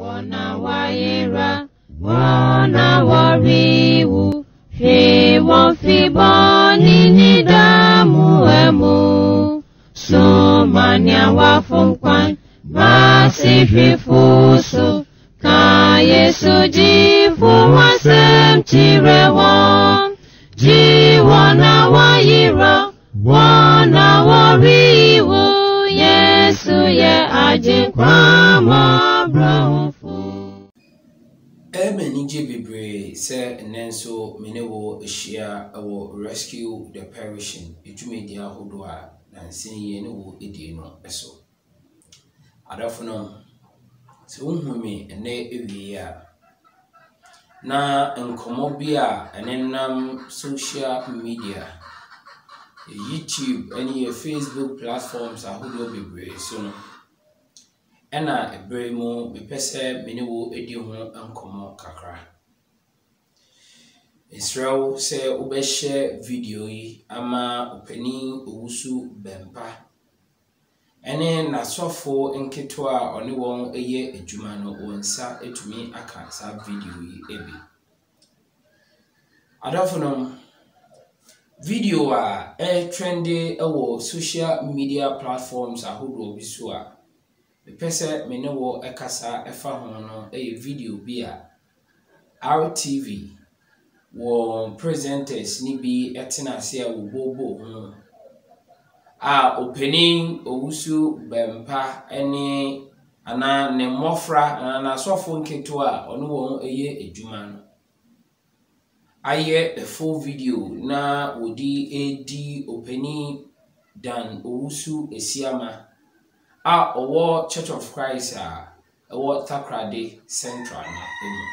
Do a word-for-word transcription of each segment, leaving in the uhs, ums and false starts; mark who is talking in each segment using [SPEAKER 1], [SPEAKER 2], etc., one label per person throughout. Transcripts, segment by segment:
[SPEAKER 1] Wana waira, wana wariwu, fi won fi boni ni damu emu. So mania wa funkwan, basi fi fusu, ka Yesu jifu wasem chirewa. Ji wana waira, wana wariwu, Yesu ye aje kwa mabrofu.
[SPEAKER 2] Ebe nije bibre se nenso menewo eshia awo rescue the perishing ejumedia hodoa na nsenye ne wo edi no eso. Adafono se unhumi ene ewiya na nkomo bia enenam social media, YouTube any Facebook platforms ahodo bibre so no ena ebremo mepese menewo edi ho ankomo kakra. Israel se obehye video yi ama opani owusu bempa ene nasofo nketwa oni won eye adwuma no wonsa etumi aka sa video yi ebi. Adafonom video a e trendy ewo social media platforms ahodo biso a pese menewo ekasa efa ho no e video bi a R T V wo presenters ni bi etena ase a wo bobo ho a opening owusu bempa ene ana ne mofra ana na sofo nketo a ono wo eye edwuma no aye a full video na odi edi opening dan owusu esiama a owo Church of Christ a owo Takrade Central na emu.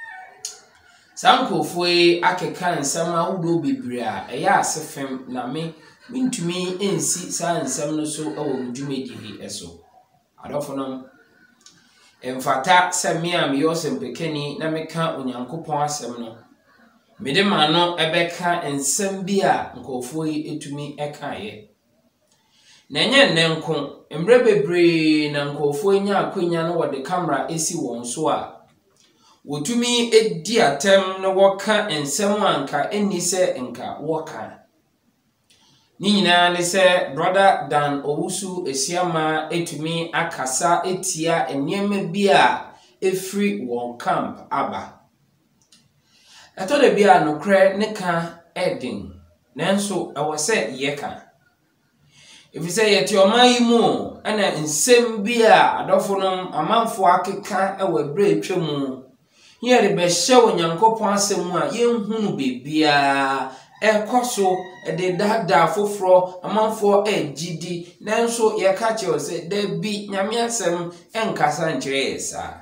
[SPEAKER 2] Sankofwe akeka nsama udo bebre a eya asefem na me mintumi ensi sa nsam no so awo ndwumedi hi eso. Adofonom emfata se me am yosem pekeni na meka onyankopon asem no mede ma no ebeka nsam bi a nkofwe etumi ekaye. Nenye nenko embre bebre na nkofo nya akwanya no wode camera esi won so a wotumi edi atem no woka ensem anka eni se nka woka ni nyina ne se brother Dan Owusu Esiama etumi akasa etia enyema bi a efri won camp aba eto de bi a nokre ne ka edin nanso awose yeka. If you say yet your maimo and in same beer, adofonum, a man for akeka, our brave chemu. Here the best show in Yanko Ponsemua, young who be beer, a coso, a de dada for fro, a man for a G D, nanso ye catch you say, there be Yamiasem and Cassantresa.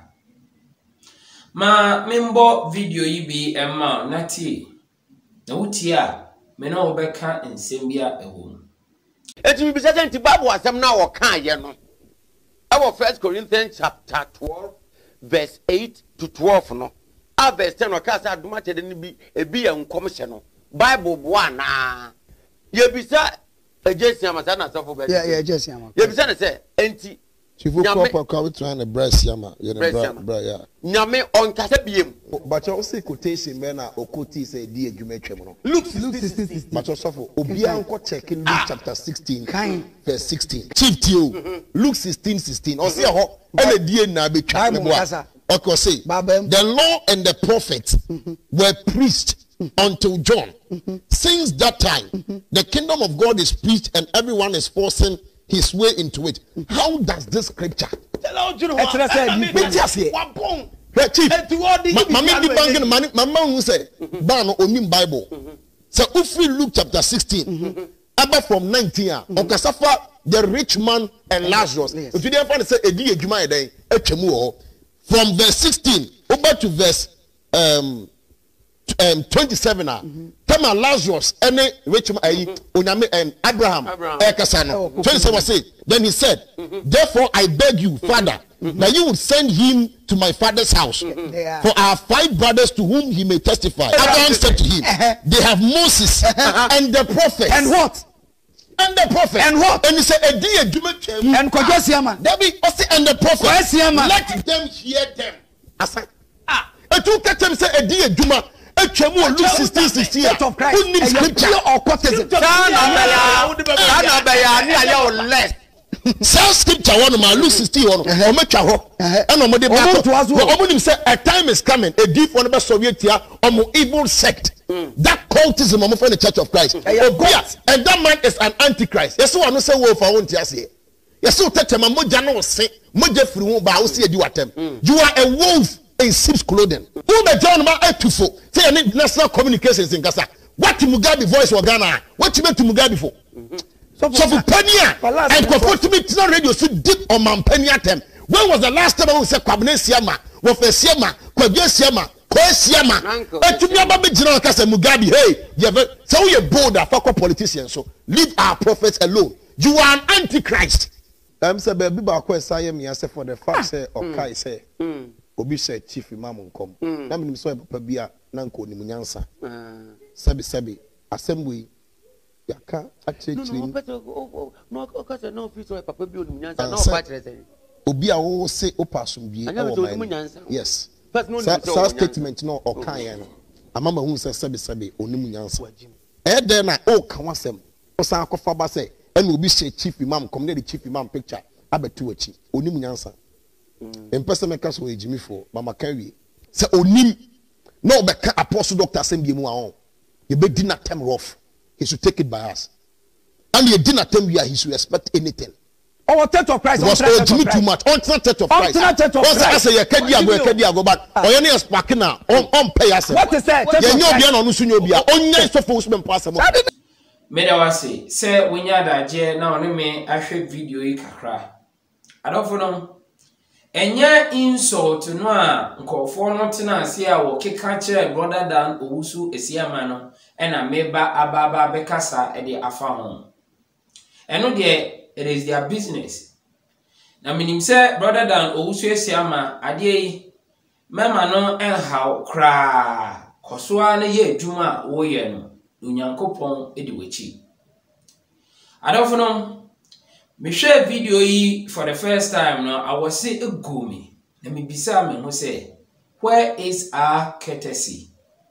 [SPEAKER 2] Ma membo video ye be a man, nati. No tia, meno beka in Sambia a home.
[SPEAKER 3] It will be certain to Babu as I'm now or can you know. Our First Corinthians chapter twelve, verse eight to twelve. No, our verse ten or cast out much than be a be a commissioner. Bible one. Ah, you be said a Jesse Amazana suffer.
[SPEAKER 4] Yeah, yeah, Jesse Amazana.
[SPEAKER 3] You be said, say, anti.
[SPEAKER 5] If you proper come trying to breast yama, you know, yeah.
[SPEAKER 3] Nyame on Casabim.
[SPEAKER 5] But you also quotation men are okoti say dear you make him.
[SPEAKER 3] Look,
[SPEAKER 5] look, but you suffer. Obianko checking Luke chapter sixteen, verse sixteen. Chief Tio, Luke sixteen, sixteen. Or say, oh, and a dear nabi chama. Okay, say, the law and the prophets were preached until John. Since that time, the kingdom of God is preached and everyone is forcing his way into it. How does this scripture?
[SPEAKER 3] Hello, you know,
[SPEAKER 5] chief, mama di bank mama who say, ban onim Bible. So if we Luke chapter sixteen, about from nineteen, okasafa the rich man and Lazarus. If you didn't find say edi ejuma eden etwemu from verse sixteen over to verse um um twenty-seven ah Tama Lazarus any rich man onyame and Abraham ekasano twenty-seven say then he said therefore I beg you Father that you would send him to my father's house for our five brothers to whom he may testify. Abraham said to him they have Moses and the prophets
[SPEAKER 4] and what
[SPEAKER 5] and the prophet.
[SPEAKER 4] And what?
[SPEAKER 5] And he said, a day, Juma,
[SPEAKER 4] and Kojasiama.
[SPEAKER 5] David, and the prophet.
[SPEAKER 4] Kojasiama.
[SPEAKER 5] Let them hear them. Asa. Ah. A two catch say a day, Juma. A chemo Luke sixteen sixteen.
[SPEAKER 4] Of Christ.
[SPEAKER 5] Who needs scripture
[SPEAKER 4] or quotism?
[SPEAKER 5] Self scripture one of my Luke sixteen one. Or make a ho. And on the back of say a time is coming. A deep one of Soviet or more evil sect. That cultism of the Church of Christ. And that man is an antichrist. Yes, so I say wolf for one to say. Yes, so touch him. Moja no say. Moja free one. But I will see you at them. You are a wolf in sheep's clothing. Who the John man are too full? Say I need national communications in Gaza. What to Mugabe voice for Ghana? What you meant to Mugabe for? So for Penia and for to me to radio so deep on my Penia them. When was the last time I said Kwabene Siama? What for Siama? Kwabene Siama? Kwesiama. But to me about General Kasa Mugabe. Hey, you have so you're bold a fuck politicians. So leave our prophets alone. You are an antichrist. I'm saying baby ba kwesaya me say for the fact say okay say. Obi say chief imam nkom. Na me so papa bia na nko ni munyansa. Sabi sabi assembly yaka achechiri.
[SPEAKER 3] No no no okase no fit so papa bia ni munyansa na oba kire say.
[SPEAKER 5] Obi a wo say opasum bie e wo man. Yes. Sa statement no okan yan no. Amama hu say sabi sabi oni munyansa. E dey na o kan wasem. O san akofa ba say e na obi say chief imam kom na the chief imam picture abetu achi. Oni munyansa. In person make us with Jimmy for Mama Kerry. Say onim no be apostle doctor send you on. You be dinner time rough. He should take it by us. And you dinner time here he should expect anything.
[SPEAKER 4] Our Church of Christ
[SPEAKER 5] was oh Jimmy too much. On Church of Christ. On Church of Christ. I say you can go can go back. Or any sparking now on on pay us.
[SPEAKER 4] What is that?
[SPEAKER 5] You know be on usu bia. Onye so for usmen pass am.
[SPEAKER 2] Me da wase say wonya da je na one me ahwe video yi kakra. Adofo no Enya insult no a nkofo no tena ase a wo keka kire brother Dan Owusu Esiama no ena meba ababa bekasa e de afa ho. Eno de it is their business. Na minim se brother Dan Owusu Esiama ade yi mema no enhaw kra kosoa na ye adwuma wo ye no Onyankopon e de wachi. Adofo no me share video yi for the first time now. I was say a gumi. Let me bisa me who say, where is our courtesy?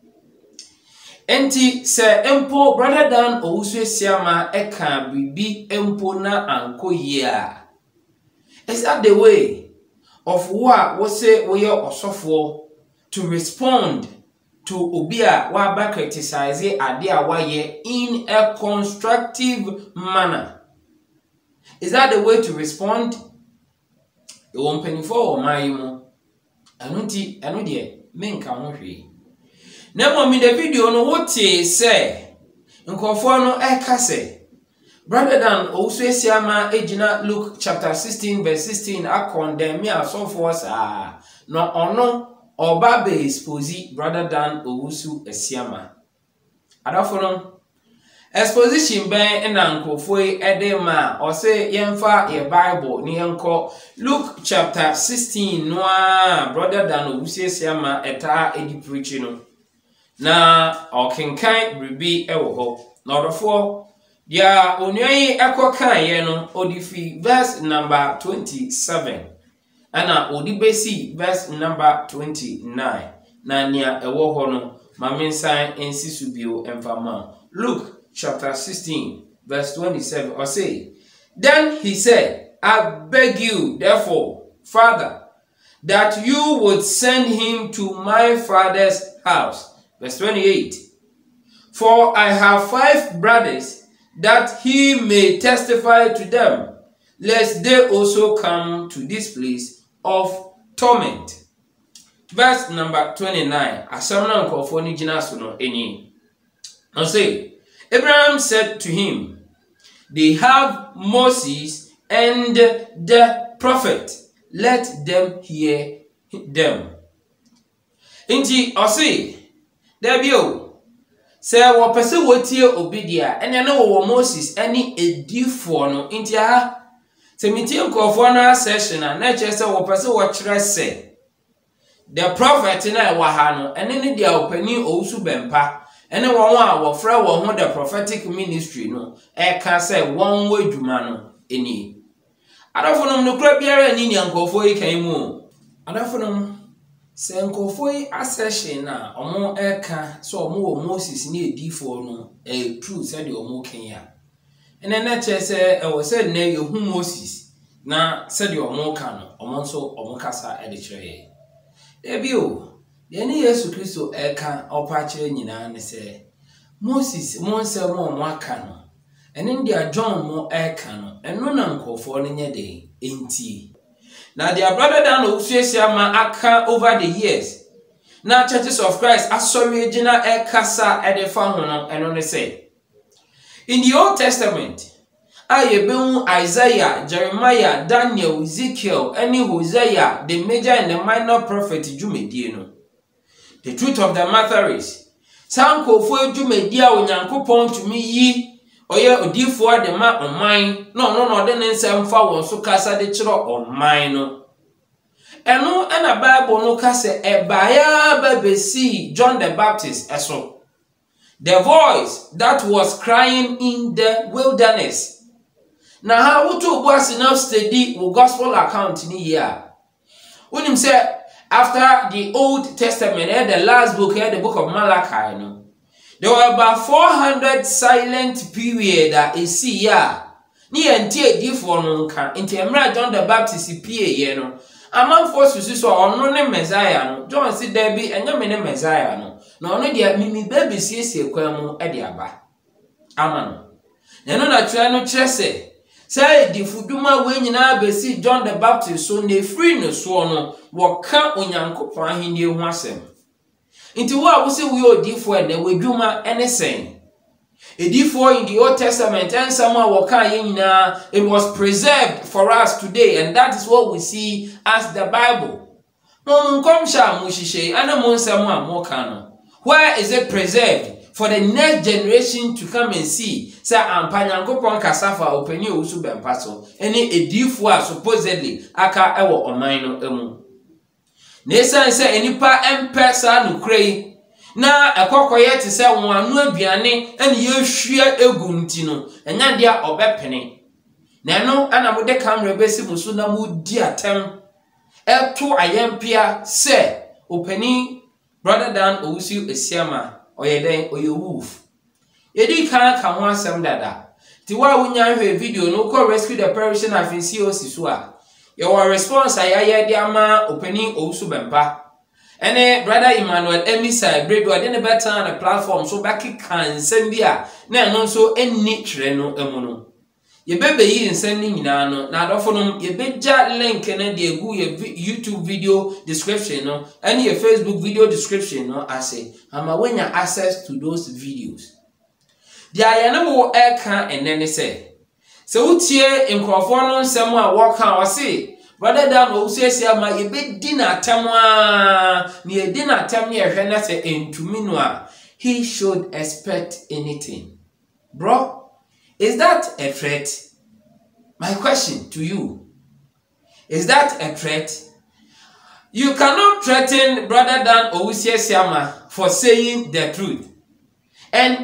[SPEAKER 2] Enti se empo brother Dan Owusu Esiama eka bibi empo na anko yea. Is that the way of what was say we are osofo to respond to obia wa ba criticize ade wa ye in a constructive manner? Is that the way to respond? You won't penny for my mo. I don't see, I know dear, men can't read. Never me the video no what say. In conforno eka say. Brother Dan Owusu Esiama Ejina Luke chapter sixteen verse sixteen a condemn me as so for ah no ono or babe expose brother Dan Owusu Esiama. Adafono exposition ben ena nkofoi edema or say yemfa ye Bible ni enko Luke chapter sixteen no brother Dan Owusu Esiama eta edi preaching no na okenkan bribi ewo ho na odofo dia onwai ekokan ye no odifi verse number twenty-seven ana odibesi verse number twenty-nine na nia ewo ho no maminsan ensisubio emfama Luke chapter sixteen verse twenty-seven or say, then he said, I beg you therefore, Father, that you would send him to my father's house. Verse twenty-eight, for I have five brothers, that he may testify to them, lest they also come to this place of torment. Verse number twenty-nine, Asamna nkofoni jinaso no eni. And say, Abraham said to him, they have Moses and the prophet, let them hear them. Inti osi debio say wo pese wotie obidia ene na wo Moses ani edifo no inti ha se mitie nkofo no session na che se wo pese wo kire se the prophet na wa ha no ene ne dia opani Owusu bempa ene won a wo fra wo ho the prophetic ministry no e ka say won wo adwuma no eni adafonom no kura biara ni nyankofo yi kan mu adafonom se nkofo yi asession na omo e ka so omo wo Moses ni edifo no e true say de omo kan ya ene na che se e wo se na yehu Moses na se de omo kan no omo so omo kasa e de kire ebi o de ni Yesu Kristo e ka opa kire nyina ne se Moses mo nse mo mo aka no ene ndia John mo e ka no eno na nkofo no nye de enti na their brother Dan Owusu ma aka over the years na Churches of Christ asori ejina e kasa e de fa ho no eno ne say in the Old Testament ayebenu Isaiah, Jeremiah, Daniel, Ezekiel, any Hosea, the major and the minor prophet Jumedie no. The truth of the matter is, sanko fo Jumedia onyankopon tumi yi oye odifo de ma oman no no no de nsem fa won so kasa de kiro oman no. Eno na Bible no kase ebaya babesi John the Baptist eso. The voice that was crying in the wilderness. Na ha wutu boas enough steady with gospel account ni here. When him say after the Old Testament, eh, the last book, eh, the book of Malachi, no, there were about four hundred silent period that is see here. Ni enti di for no nka. Enti emra John the Baptist pie ye no. Among force susu so ono ne Messiah no. John si there be enye me ne Messiah no. No ono dia mimi baby siesie kwa mu e de aba. Ama no. Neno na twa no kire se say di fuduma we nyina besi John the Baptist so ne free no so no wo ka onyankopon ahinde hu asem. Nti wo a wo se we odifo e na wedwuma ene sen. Edifo in the Old Testament and someone wo ka ye nyina it was preserved for us today and that is what we see as the Bible. Mon kom sha mo hihye ana mo nsam a mo ka no. Where is it preserved? For the next generation to come and see, say ampanyankopon kasafa openi Owusu bempa so ene edifo a supposedly aka ewo oman no emu na esan say enipa empe sa no krei na ekokoye te say won anu aduane ene yehwie egu nti no enya dia obepene na no ana mo de camera besi musu na mo di atem eto ayempia say openi brother Dan Owusu Esiama oye den oye wolf edi kan ka ho asem dada ti wa wunya hwe video no ko rescue the perishing afisi osiso a ye wa response ayaye de ama openi Owusu bempa ene brother Emmanuel Emisa bredo de ne better on the platform so back kan nsem bia na no so enni twere no emu no ye bebe yi nsem ni nyina no na adofo no ye beja link na de egu ye YouTube video description no and your Facebook video description no ase ama wenya access to those videos dia ya na wo eka enene se se utie enkrofo no nsem a wo kan o se brother Dan Owusu Esiama ye be di na atem a ne ye di na atem ne ye hwe na se entumi no a he should expect anything. Bro, is that a threat? My question to you, is that a threat? You cannot threaten brother Dan Owusu Esiama for saying the truth. And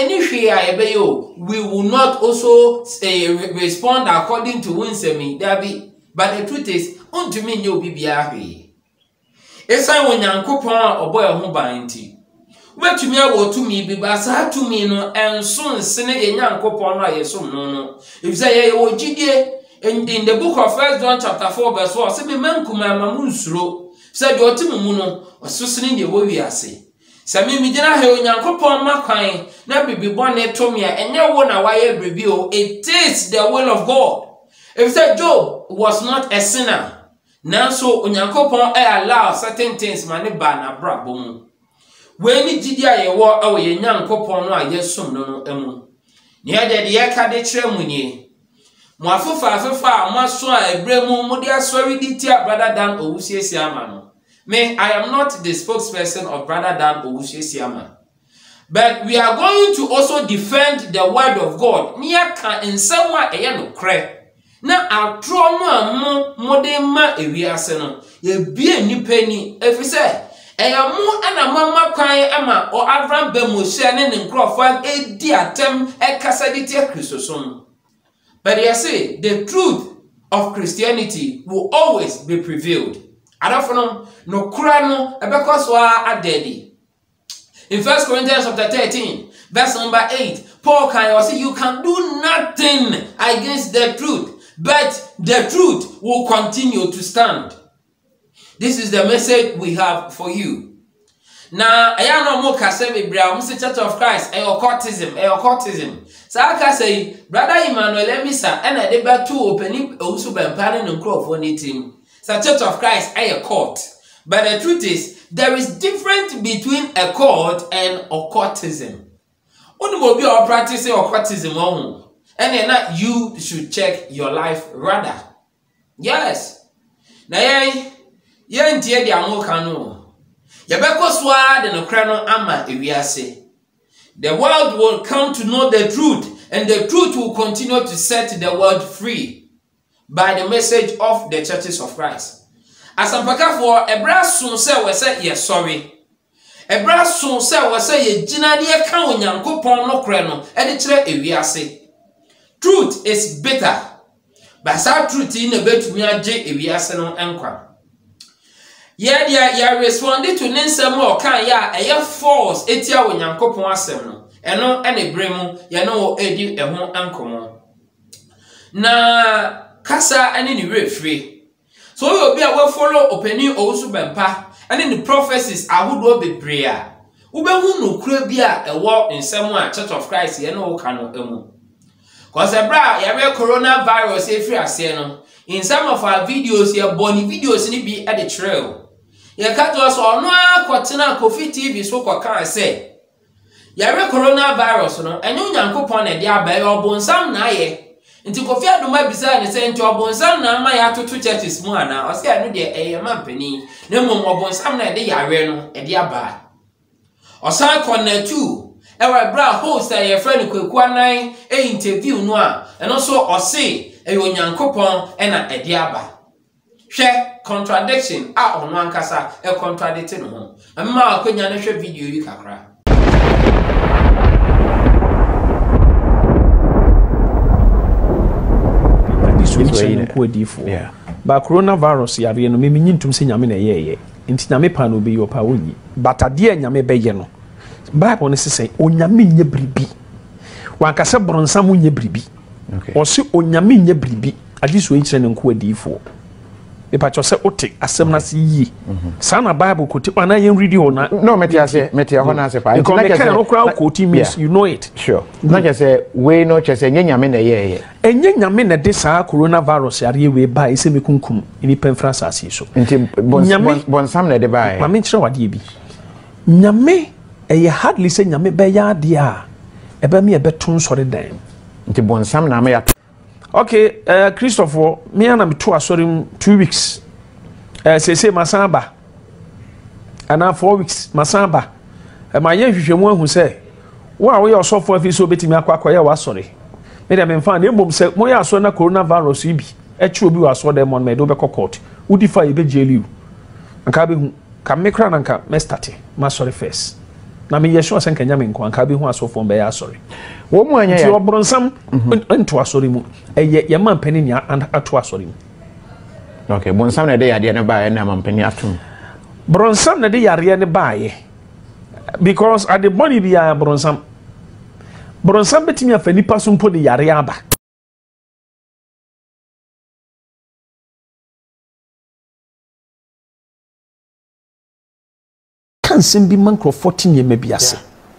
[SPEAKER 2] we will not also say, respond according to Winsemi Dabi. But the truth is, unto me you be biahi. Esa wonyankopon oboy ho banti. Wetumi awo to me be basa to me no enso nsene yenyankopon no ayesom no no. If say ye wo gidie in the book of First John chapter four verse four, say me mankuma amamu nsuro. Say de otimu mu no ososene de wo wiase. Say me mi gina he onyankopon makwan na bibi bone to me enye wo na waye bibi o. It is the will of God. If say Job was not a sinner, now so onyankopon e allow certain things mani ba na brabo mu. We ni gidi a ye wo e wo ye nyankopon no a yesom no no emu. Ne ye de ye ka de kire mu ni. Mo afufa afufa mo so a ebremu mo de asori di tia brother Dan Owusu Esiama no. Me, I am not the spokesperson of brother Dan Owusu Esiama. But we are going to also defend the word of God. Nia kan ensem a eye no kre. Na atro no amu modema ewiase no ye bie nipa ni efise Eyamu ana mama kwan ama o Abraham bemushe ne ne nkrofo edi atem ekasa di tie Christosom. But they say the truth of Christianity will always be prevailed. Adafo no kura no ebekọ so adedi. In First Corinthians chapter thirteen, verse number eight, Paul can say you can do nothing against the truth, but the truth will continue to stand. This is the message we have for you. Now, I am no more kasebe bra, Mister Church of Christ, a occultism, a occultism. So I can say, Brother Emmanuel Emisa, and I deba two opening also by planning and crop for anything. So Church of Christ, a cult. But the truth is, there is difference between a cult and occultism. When you be practicing occultism, and then you should check your life rather. Yes. Now, yeah, yeah, indeed, the amokano. Yabeko swa de no krano ama ewiase. The world will come to know the truth, and the truth will continue to set the world free by the message of the churches of Christ. As I'm paka for a brass soon say we say yes sorry. A brass soon say we say ye jina de ka onyankopon no kre no e de kire ewiase. Truth is bitter. But that truth in a bit me age ewiase no enkwa. Yeah, yeah, yeah, responded to Ninsem or can ya a false etia onyankopon asem no. Eno ene bremu ya no edi eho ankomo. Na kasa ene ni refree. So you be a follow opening also bempa and in the prophecies ahodo bebre a wo be hu no kura bia e wo nsem a Church of Christ ye no ka no emu cause e bra ya be coronavirus e free ase no in some of our videos ye boni videos ni bi at the trail ye ka to so ono akotena Kofi T V so kwa kan say ya be coronavirus no enyo nyankopon na de abaye obonsam na aye nti Kofi Adoma bisa ne se nti obonsam na ama ya toto churches mu ana o se anu de eye mampani na mom obonsam na de yare no e de aba o san corner two e wa bra host e friend Kwaku Anan e interview no a eno so o se e onyankopon e na e de aba hwe contradiction a ono ankasa e contradict no ho amma akonya na hwe video yi kakra.
[SPEAKER 6] Yeah. But coronavirus yare no me nyintum se nyame na yeye nti nyame pa no be yopa wonyi but ade nyame be ye no Bible ne sese onyame nye bribi wankase bronsam nye bribi okay o se onyame nye bribi ade so yi kire ne nko adifo e pa cho se ote asem na se yi sana Bible ko ti na yen read na
[SPEAKER 7] no meti ase meti ho na ase pa
[SPEAKER 6] nti na ke no kra ko ti means you know it
[SPEAKER 7] sure na ke say we no che say nyame na yeye
[SPEAKER 6] enye nyame na de saa coronavirus yare we ba ise mekunkum ni penfrance ase so
[SPEAKER 7] nti bonsam na de ba
[SPEAKER 6] ma me kire wade bi nyame eye hardly say nyame be ya de a ebe me ebe ton sore dan
[SPEAKER 7] nti bonsam na ma ya
[SPEAKER 6] okay uh, Christopher me ana me to asore two weeks eh uh, say say masamba ana four weeks masamba e ma ye hwehwemu ahu say wa wo ye osofo afi so betimi akwa ye wa sore me dem mfa na embom say mo ye aso na coronavirus ibi e chi obi wa so dem mon me do be court udi fa ye be jeliu anka be hu ka me kra na nka me start ma sore first na me ye sure say nka nyame nko anka be hu asofo be ya sore
[SPEAKER 7] wo mu anya
[SPEAKER 6] ya ti obronsam nto asore mu eye ye man pani ni ato asore mu
[SPEAKER 7] okay bonsam na de yade ne ba ye na man pani atum
[SPEAKER 6] bronsam na de yare ne ba ye because at the money bi ya bronsam bronsam betimi afa nipa so mpo de yare aba kansim bi man crofort nye mebiase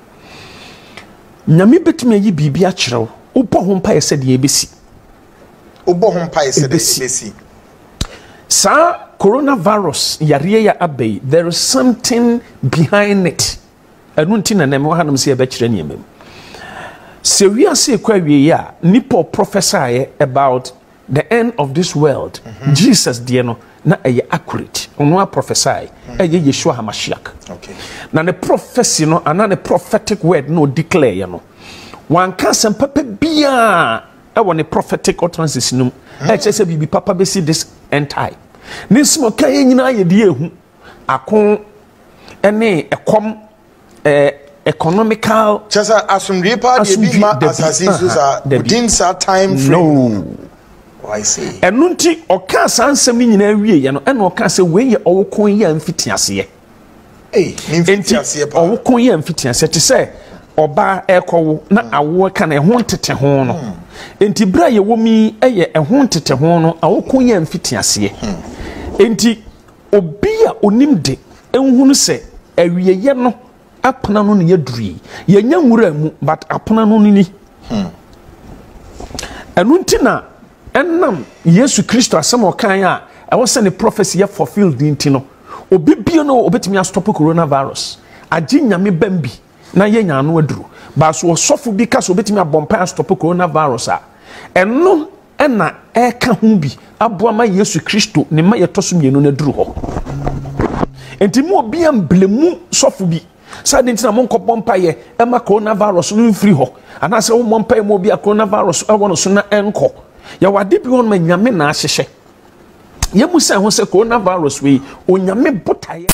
[SPEAKER 6] nyame betimi ayi bibia kyerɛw obo ho mpa yese de ebesi
[SPEAKER 8] obo ho mpa yese de ebesi
[SPEAKER 6] sa coronavirus yare ya abai there is something behind it anu ntina na me wa hanum se e be kyerɛ ne emem se wi ase kwa wie ya nipo prophesy about the end of this world mm-hmm. Jesus de no na eye accurate ono a prophesy mm-hmm. eye Yeshua HaMashiach
[SPEAKER 8] okay
[SPEAKER 6] na the prophecy no ana the prophetic word no declare you know wan ka sem papa bia e won prophetic utterances no e che se bibi papa be see this end time nis mo kan nyina ye de ehu akon ene ekom eh economical
[SPEAKER 8] Chasa asumdwe pa de bi ma asase so sa within that time frame.
[SPEAKER 6] No.
[SPEAKER 8] Oh, I see.
[SPEAKER 6] Enu nti oka sansem ni nyina wie ye no ene oka se we ye owokon ye amfitiase ye.
[SPEAKER 8] Eh, amfitiase pa.
[SPEAKER 6] Owokon ye amfitiase te se oba ekowo na awo ka na ehon tete ho no. Enti bra ye womi eye ehon tete ho no awokon ye amfitiase ye. Enti obi a onimde enhunu se awie ye no apena no ne yaduri ye nya nwura mu but apena no ni hmm enu ntina ennam Yesu Kristo asem okan a ewo se ne prophecy ye fulfilled nti no obi bia no obetimi astop coronavirus agi nyame bambi na ye nya no aduru ba so osofo bi ka so obetimi abompa astop coronavirus a eno ena eka ho bi aboa ma Yesu Kristo ne ma ye toso mienu na duru ho enti mo obi amblemu sofo bi sa dinti na monko bompa ye ema coronavirus no mfiri ho anase wo mompa ye mo bi a coronavirus e wono so na enko ya wade bi won ma nyame na ahyehye ye mu sa ho se coronavirus we onyame botaye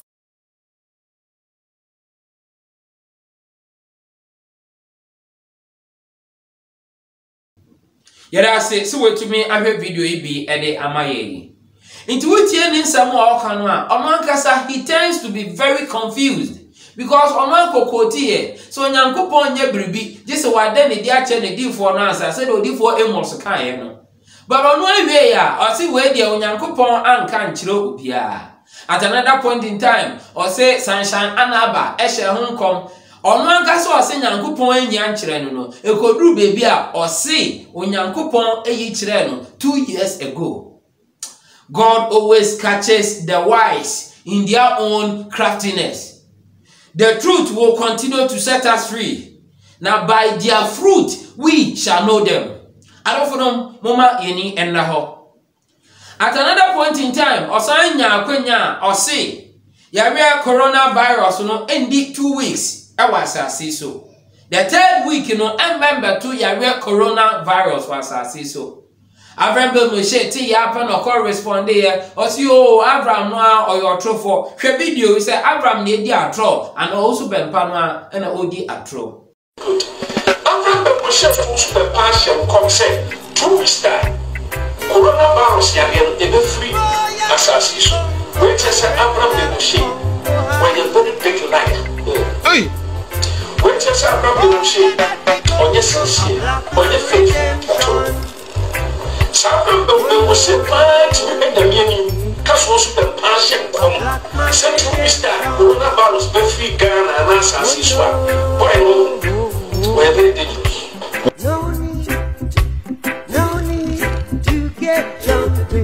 [SPEAKER 2] yara se se wetumi ahwe video yi bi e de amaye inti wotie ni nsam a okano a omankasa he tends to be very confused because oman kokoti here so nyankopon nya bribi je se wade ne dia che ne difo no ansa se de odifo emos kan ye no baba no awie ya o se we dia onyankopon anka nkyere obia at another point in time o se sunshine anaba e hye honkom ono anka se o se nyankopon anya nkyere no no ekoduru bebi a o se onyankopon eyi kyere no two years ago. God always catches the wise in their own craftiness. The truth will continue to set us free. Now by their fruit we shall know them. Adofonom moma yeni ennaho. At another point in time, osanya akwenya ose yare coronavirus no endi two weeks was so. The third week you know remember to yare coronavirus was so. Abraham no she ti ya pa no correspond here o si o Abraham no or your true for hwe video say Abraham na di atro and also ben pa no na odi atro Abraham be she full be passion come say true star coronavirus ya get e be free asasi so we say Abraham be she when you very big light hey we say Abraham be she on your sincere on your faith Sabra be was a part in the meaning, Cassos the passion come. Central Mister Coronavirus be free Ghana and Assassin swap. Boy, where they did it.
[SPEAKER 9] No need, no need to get jumpy.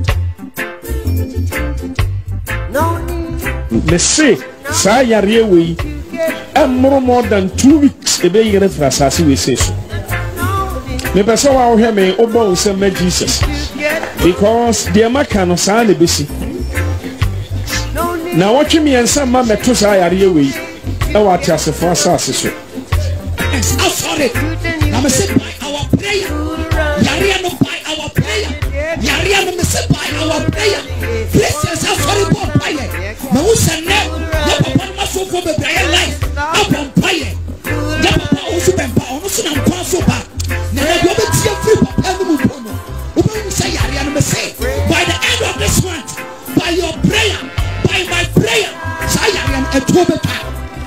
[SPEAKER 9] No need.
[SPEAKER 6] Let's see, Saya Rewe, and more more than two weeks a day in the Assassin we say so. Me person wa ohwe me obo nsem na Jesus because the makano sa na besi na watch me ensem ma meto sa yare we e wa tiasefo asase so
[SPEAKER 4] I'm sorry na me say by our prayer yare no by our prayer yare no me say by our prayer please say sorry God prayer na wo say na ya papa ma so for be prayer life upon prayer ya papa wo so be pa ono so na kwa so ba na na do be tie free papa no mu no wo be say yare no me say by the end of this month by your prayer by my prayer say yare no eto be pa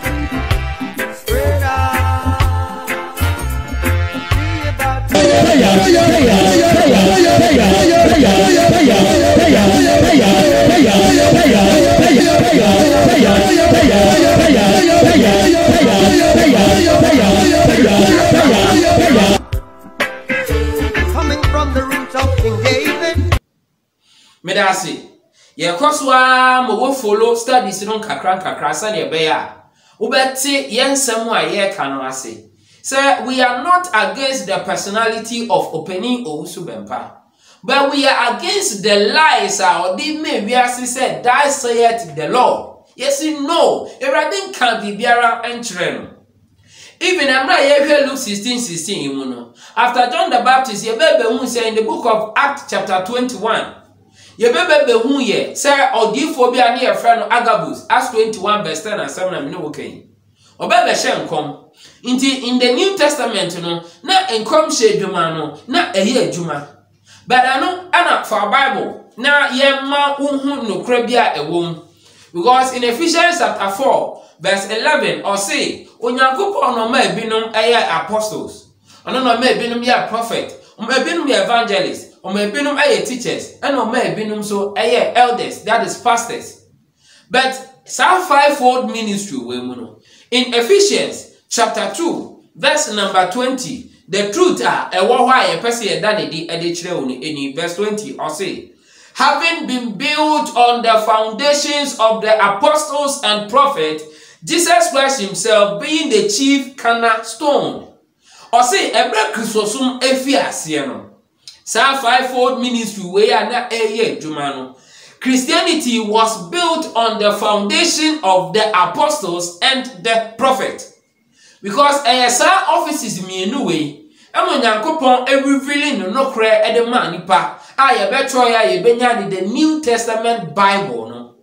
[SPEAKER 9] Coming from the roots of King David.
[SPEAKER 2] Medasi, ye koswa mo wo follow studies no kakran kakra sa de be ya. Wo beti yensem a ye ka no ase. Say we are not against the personality of opening Owusu Bempah, but we are against the lies or the may we are said that saith the Lord. Yes, you know, everything can be biara entren. Even Amra Yehwe Luke sixteen sixteen imuno. After John the Baptist, ye bebe say in the book of Acts chapter twenty-one. ye bebe be hu ye say odifo bi ane ye frɛ no Agabus Acts twenty-one verse ten and seven am ne wo kan obebe hye nkom nti in the New Testament no na enkom hye dwuma no na eye adwuma but ano ana for Bible na ye ma unhu nokra bi a ewom because in Ephesians chapter four verse eleven or say onyankopon no ma ebinom eye apostles ono no ma ebinom ye prophet o ma ebinom ye evangelists o ma ebinom eye teachers and o ma ebinom so eye elders, that is pastors. But some fivefold ministry we mu in Ephesians chapter two verse number twenty, the truth are e wo hwa ye pese ye da ne di e de kire wo ni verse twenty or say having been built on the foundations of the apostles and prophets, Jesus Christ himself being the chief cornerstone. Or say Ebra Christosum efiasiano. Sa fivefold ministry we are na eye jumano. Christianity was built on the foundation of the apostles and the prophet. Because eh sa offices me anyway. Amo nyankopon e revealing no nokre e de man nipa. Ah ye betro ya ye benya the New Testament Bible no.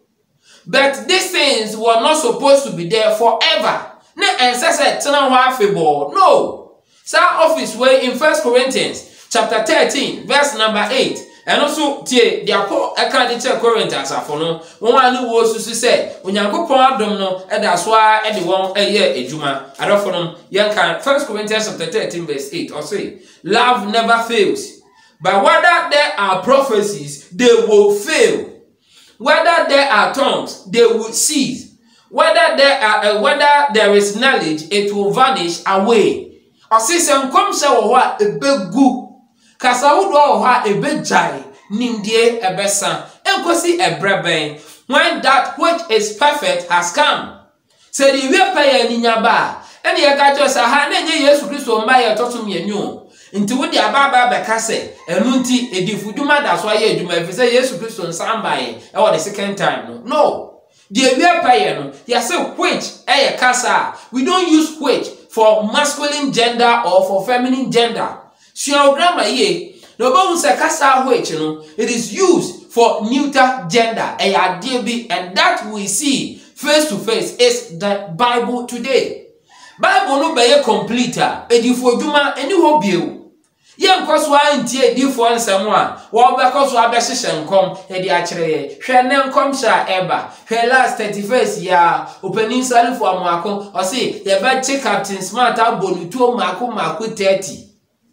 [SPEAKER 2] But these things were not supposed to be there forever. Ne ense tena ho afebo. No. Sa office way in First Corinthians chapter thirteen verse number eight. And also tie the apo eka de che Corinthians afo no. Won anu wo susu say onyankopon adom no e da so a e de won eye ejuma. Adofo no yen kan First Corinthians chapter thirteen verse eight or say love never fails. But whether there are prophecies, they will fail. Whether there are tongues, they will cease. Whether there are uh, whether there is knowledge, it will vanish away. Osisen kom se wo ho ebegu. Kasa wo do ho ebejai nimdie ebesa. Enkosi ebreben when that which is perfect has come. Said the we pay ni nyaba. Ene ye ga jo sa ha na nye Yesu Kristo mba ye totum yenyu. Nti wo di ababa beka se enu nti edifuduma da so aye eduma efise Yesu Kristo nsamba ye e wo the second time no no the we pay no ya say which e kasa we don't use which for masculine gender or for feminine gender so grammar ye no bo se kasa which no it is used for neuter gender e ade bi and that we see face to face is the Bible today. Bible no be ye complete edifuduma eni ho bieu yen kwaso antie difo nsem a wo be kwaso abehye nkom e di akire hwe ne nkom sha eba hwe last thirty-first ya opening salifo amako o say ye be che Captain Smart abonutuo mako mako thirty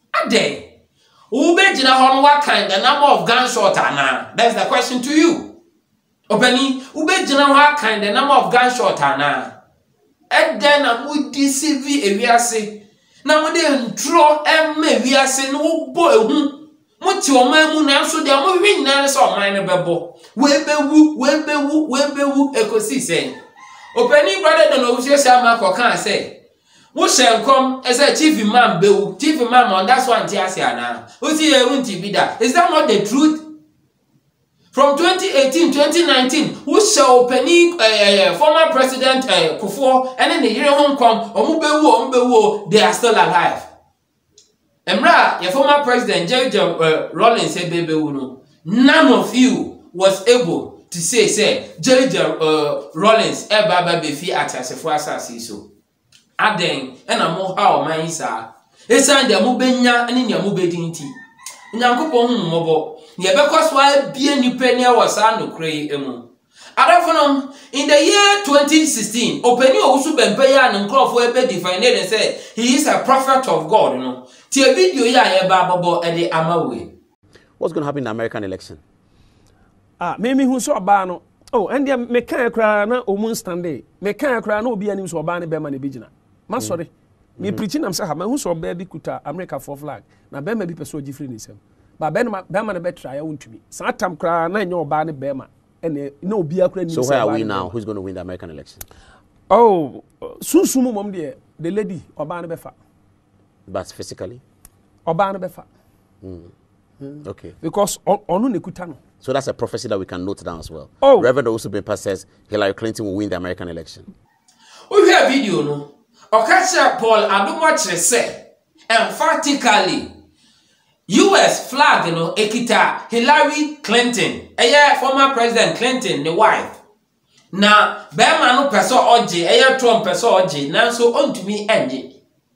[SPEAKER 2] ade wo be gina ho no what kind the number of gunshot ana that's the question to you opening wo be gina ho what kind the number of gunshot ana e den na mu deceive ewiase na mo de ntro emme wiase no bo ehu mo ti o man mu na so de mo hwe nyina so man ne bebo we bewu we bewu we bewu ekosi say openi brother don owusie say ma ko kan say wo hyenkom ese chief imam bewu chief imam on that's one ti ase ana o ti e wunti bi da is that not the truth? From twenty eighteen twenty nineteen, who shall opening uh, uh, former president uh, Kufuor and then the year Hong Kong, Omubewu, Omubewu, they are still alive. Emra, your former president, J J uh, Rollins said, baby, none of you was able to say, say, J J uh, Rollins, eh, baba, befi at Asefwasa, so. Aden, and a more how my isa. It's on the Mubenya and in your Mubedinti. Nyankopon mobo. Ye because why be any penny was no cray emu. Adafonom in the year twenty sixteen, Openi Osu Bempeya and Crawford be defined and said he is a prophet of God, you know. Tia video ya e babo e de amawe.
[SPEAKER 3] What's going to happen in the American election?
[SPEAKER 6] Ah, maybe who saw bano. Oh, and the me kan kra na omun stande. Me kan kra na obi anim so ba ne be ma ne bigina. Ma sorry. Me preaching am say ha who saw baby kuta America for flag. Na be ma bi person gifri ni sem. But Ben Bama be try won't me. Satam cry na your bani Bema and no be a
[SPEAKER 3] So where are we now? Who's going to win the American election?
[SPEAKER 6] Oh, Susumu mom dear, the lady Obana Befa.
[SPEAKER 3] But physically?
[SPEAKER 6] Obana Befa.
[SPEAKER 3] Mm. Mm. Okay.
[SPEAKER 6] Because onu nekutano.
[SPEAKER 3] So that's a prophecy that we can note down as well.
[SPEAKER 6] Oh.
[SPEAKER 3] Reverend Osubenpa says Hillary Clinton will win the American election.
[SPEAKER 2] We have video no. Okacha Paul Adumo say emphatically U S flag no ekita Hillary Clinton, eye former President Clinton the wife. Na bema no peso oje, eye Trump peso oje, nanso ontumi enje.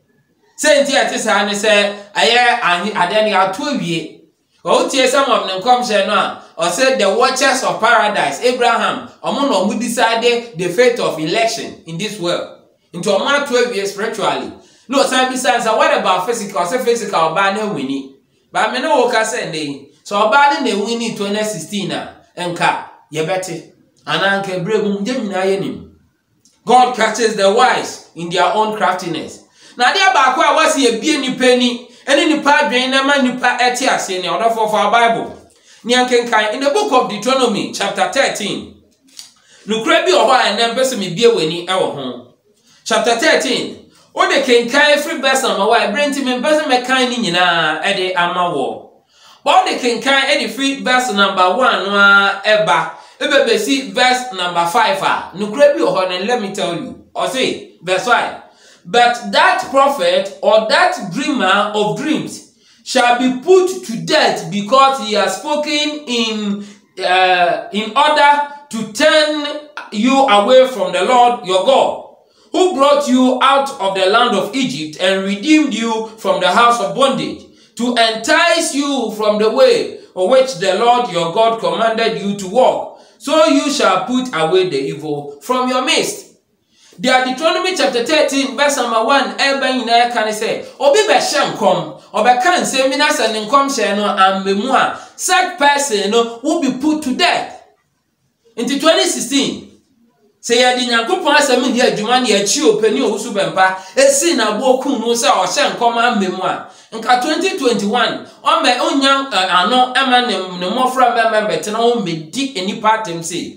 [SPEAKER 2] Say nti ate sa ne say eye adeni ato awie. O tie some of them come say no or said the watchers of paradise, Abraham, omo no mu decide the fate of election in this world. Into omo twelve years spiritually. No, some besides what about physical? Say physical ba na wini. But me no woka say ndey. So ba na wini twenty sixteen na enka ye beti. Ananka bregu mje nyina ye nim. God catches the wise in their own craftiness. Na dia ba kwa wasi ye bie ni pani. Eni nipa adwen na ma nipa eti ase ne order for our Bible. Ni ankenkan in the book of Deuteronomy chapter thirteen. Nukra bi oho an na pese me bie weni e wo ho. Chapter thirteen. O de kenkan every verse number one brenti me pese me kan ni nyina e de ama wo. But the kenkan e de free verse number one no eba. Ebe be see verse number five ah. Nukra bi oho and let me tell you. Or say verse five. But that prophet or that dreamer of dreams shall be put to death because he has spoken in uh, in order to turn you away from the Lord your God, who brought you out of the land of Egypt and redeemed you from the house of bondage, to entice you from the way of which the Lord your God commanded you to walk. So you shall put away the evil from your midst. There Deuteronomy chapter thirteen verse number one ebe nyina kan say obi be hye nkom obeka nsem na se nkom hye no ambemu a such person no will be put to death. Into twenty sixteen say ya di Nyankopon asem di adwuma na ya chi opani owusu bempa esi na bo kun no say o hye nkom ambemu a nka twenty twenty-one o me onya ano ema ne mofra member betena o medi enipa atem say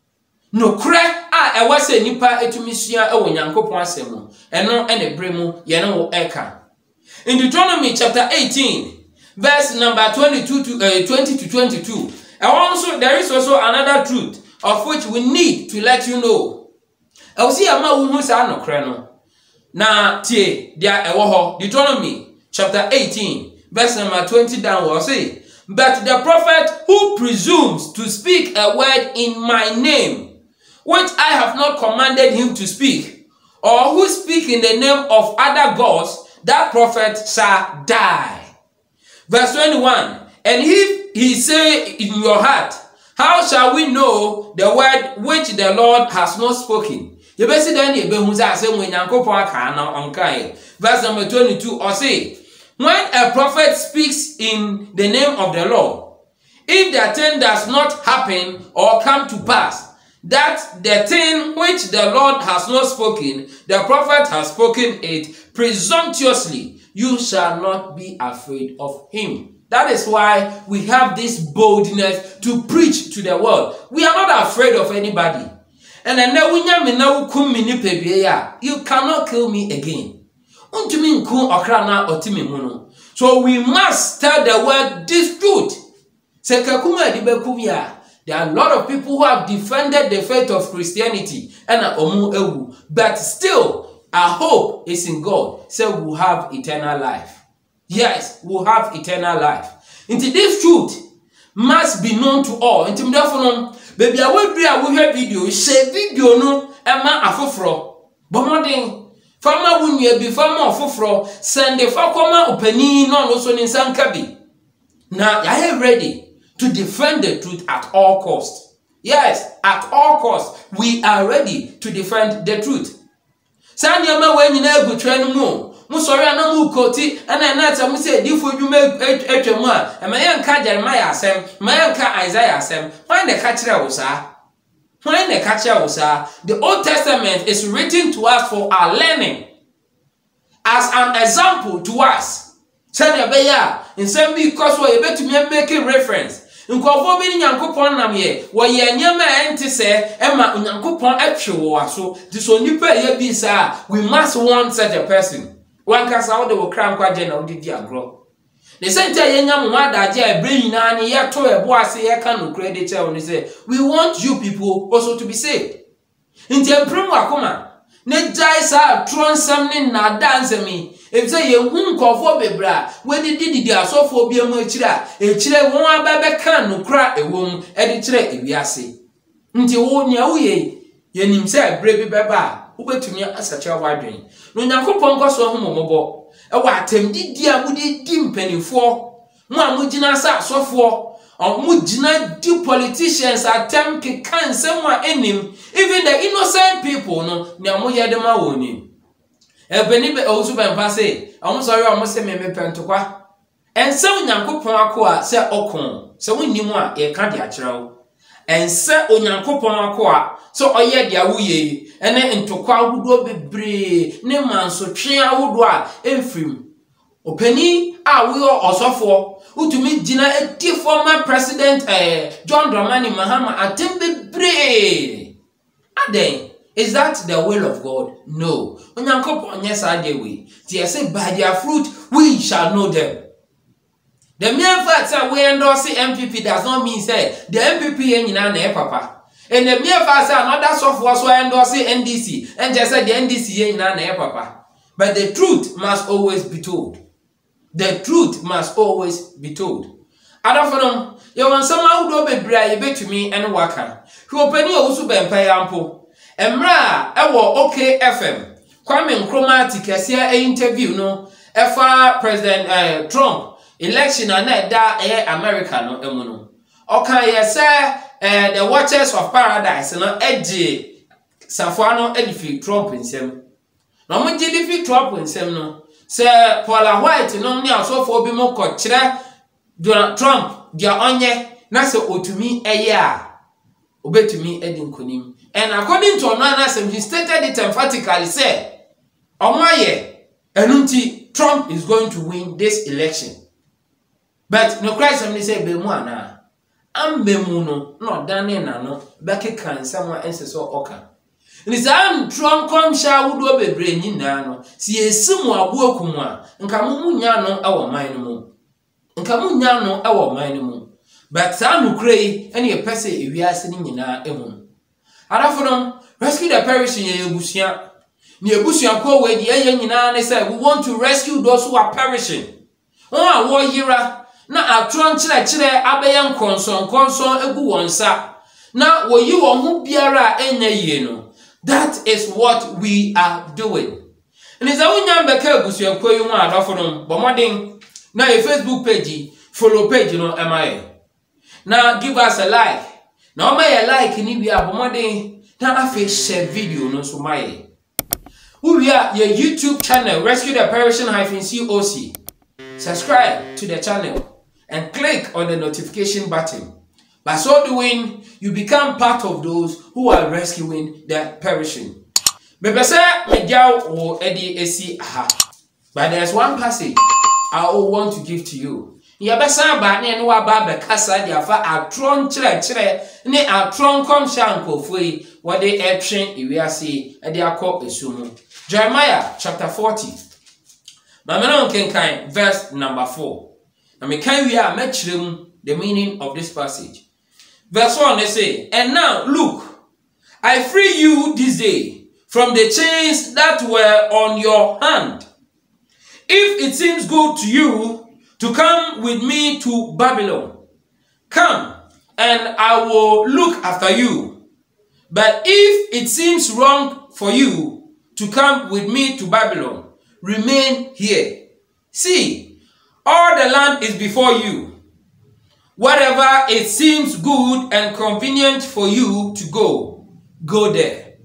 [SPEAKER 2] no kre a ewa se nipa etumisua e wo Nyankopon asem eno ene bremu ye no eka. In Deuteronomy chapter eighteen verse number twenty-two to uh, twenty to twenty-two, and also there is also another truth of which we need to let you know. I will see ama wo hu sa no kre no na tie dia ewo ho. Deuteronomy chapter eighteen verse number twenty down will say, but the prophet who presumes to speak a word in my name, which I have not commanded him to speak, or who speak in the name of other gods, that prophet shall die. Verse twenty-one, and if he say in your heart, how shall we know the word which the Lord has not spoken? Verse number twenty-two, or say, when a prophet speaks in the name of the Lord, if the thing does not happen or come to pass, that the thing which the Lord has not spoken, the prophet has spoken it presumptuously, you shall not be afraid of him. That is why we have this boldness to preach to the world. We are not afraid of anybody. And you cannot kill me again. So we must tell the world this truth. There are a lot of people who have defended the faith of Christianity, but still our hope is in God. So we'll have eternal life. Yes, we'll have eternal life. Into this truth must be known to all. Into therefore, baby, I will be a will video. Share video no Emma afofro. Bomoding. Fama wunye be fama afofro. Send the fakoma openi no no so ninsan kabi. Now I am ready to defend the truth at all costs. Yes, at all costs, we are ready to defend the truth. Sanyama when you know train mo, Musori and mu koti, and I not some say, if you make a more, and my uncle Jeremiah Sam, my uncle Isaiah Sam, find the catcher was find the catcher was the Old Testament is written to us for our learning, as an example to us. Sanya beya, in some because we are to make a reference. Nkofo bi Nyankopon nam ye wo ye nyema enti se ema Nyankopon atwe wo aso di so nipa ye bi sa we must want such a person. One kasa wo de wo kra nkwa je na wo didi agro. The center ye nyam ho adaje e bre nyina ne ye to ebo ase ye ka no credit e woni say we want you people also to be saved. Nti emprim akoma ne jai sa tronsam ne na dansemi if say ye hu nkofo bebra we di di di asofo bia mu akira ekire won abebe kan no kra ewom e di kire ewiase nti wo nia wo ye ye nim say bre bi beba wo betumi asache wadwen no Nyankopon koso ho momobo e wa atem di di a mu di di mpanifo mu a mu gina sa asofo mu gina di politicians atem ke kan sem a enim even the innocent people no nia mo ye dem a woni ebeni be ozu be mfa say am sorry am say me me pentokwa ense Onyankopon akoa se okon se wonnim a ye ka de akyerew ense Onyankopon akoa so oye de awuye ene ntokwa agudo bebre ne manso twe awodo a emfrim opani a we osofo utumi gina eti former president eh John Dramani Mahama atem bebre aden. Is that the will of God? No. Onyankopon yes are the way. They say by their fruit we shall know them. The mere fact that we endorse M P P does not mean say the M P P nyina na papa. And the mere fact that another software so endorse N D C and just say the N D C nyina na papa. But the truth must always be told. The truth must always be told. Adafodom, you want someone who do be bra you bet to me and waka. Who open you also be empire ampo. Emra ewo OK F M Kwame Nkrumah tikesia e interview no efa President uh, Trump election na da e America no emu no okan ye say uh, the watchers of paradise no eje safo no edifi Trump nsem no mo je edifi Trump nsem no say Paula White no ni asofo bi mo ko kire Donald Trump dia onye na se otumi eye a obetumi edin konim. And according to Onana, he stated it emphatically, said, Omaye, Enunti, Trump is going to win this election. But no Christ only say Bemuana. Am Bemuno, not Danena, no, Becky can someone else so oka. And his arm Trump come shall would be brain nano, see a sumo abuokuma, and Camunyano our minimum. And Camunyano our minimum. But Sanu Cray, any a person if we are sitting in our emon. Adafodom, rescue the parish in Yebusia. Yebusia ko we the yen nyina say we want to rescue those who are perishing. On war yira na atron kire kire abeyan konson konson egu wonsa. Na wo yi wo hu biara enya yie no. That is what we are doing. And is a unyam beka ebusia ko yi hu adafodom, bomodin na your Facebook page, follow page no M I A. Now give us a like. Now may a like ni we are bomodin na afi share video no so my. We are your YouTube channel Rescue the Perishing hyphen C O C. Subscribe to the channel and click on the notification button. By so doing, you become part of those who are rescuing the perishing. Maybe say media or Eddie Esi aha. But there's one passage I want to give to you. Ya besa ba ne no aba be kasa dia fa atron kire kire ne atron kom shanko foi wode etwen iwiase e de akọ esumu. Jeremiah chapter forty. Mameno kenkan verse number four. Na me kan wi a machirem the meaning of this passage. Verse one they say, "And now look, I free you this day from the chains that were on your hand. If it seems good to you to come with me to Babylon, come, and I will look after you. But if it seems wrong for you to come with me to Babylon, remain here. See, all the land is before you. Whatever it seems good and convenient for you to go, go there."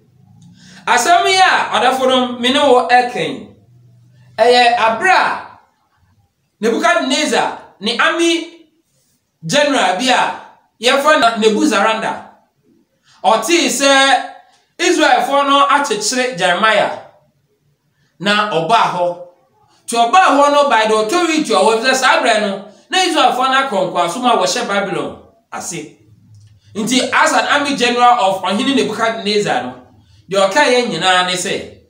[SPEAKER 2] Asamia adafodom mino eken. Eye abra Nebuchadnezzar ni army general bia yefa na Nebuzaranda. Oti se Israel for no achechire Jeremiah na oba ho. To oba ho no by the authority of the Sabre no na Israel for na konkwa so ma wo she Babylon ase. Nti as an army general of Ohini Nebuchadnezzar no the okaye nyina ne se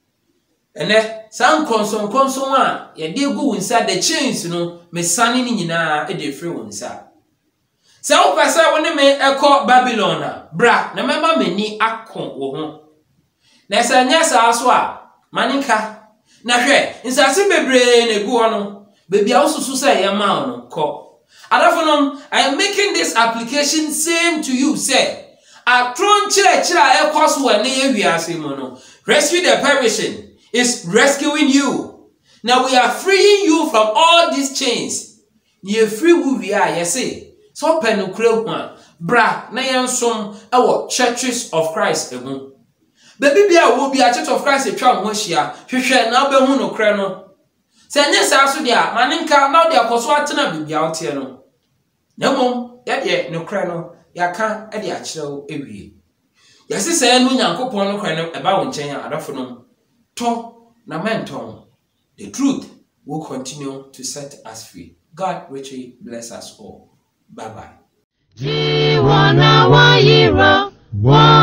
[SPEAKER 2] ene san konson konson a ye de gu wonsa the chains no me sane ni nyina e de free wonsa. Se wo pesa woni me ekọ Babylon na bra na mema mani akon wo ho. Na se nya sa so a maninka na hwe nsase bebre na gu ho no bebia wosusu say ye ma no ko adafonom I am making this application same to you say a tron chire chire a ekos wo na ye wiase mu no rescue the perishing is rescuing you. Now we are freeing you from all these chains. Ye free wo wi a ye say so penukre ho bra na yensom ewo churches of Christ egu baby bia wo bia church of Christ etwa ho hia hwehwe na obehu no kre no se nya sa so dia maninka na de akoso atena bibia ote no nyamom ye de no kre no yaka e de a kirew ewie yesi se no nyankopon no kre no eba wo nchen ya adofo no to na menton the truth will continue to set us free. God richly bless us all. Bye bye.
[SPEAKER 1] Jiwana wa yira wa